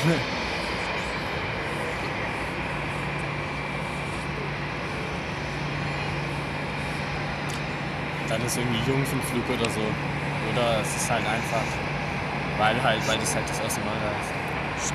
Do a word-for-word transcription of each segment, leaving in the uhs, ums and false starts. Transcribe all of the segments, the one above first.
Dann ist irgendwie Jungfernflug oder so. Oder es ist halt einfach, weil halt, weil das halt das erste Mal da ist.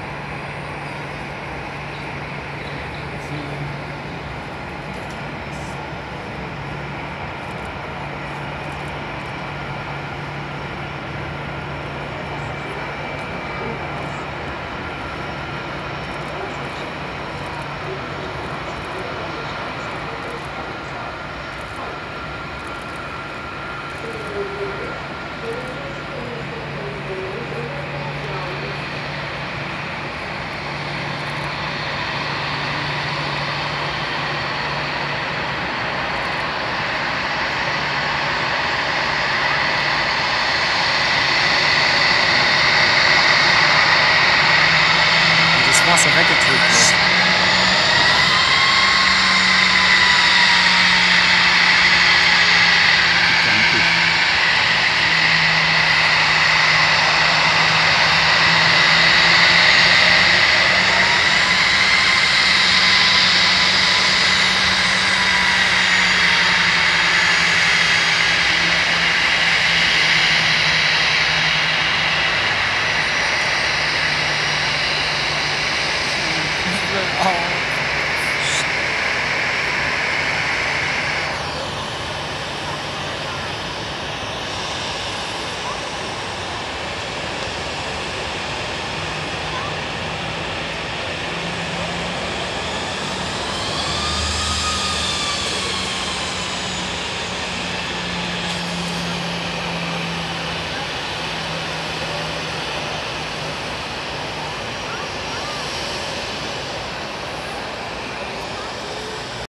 Wasser weggedrückt wird.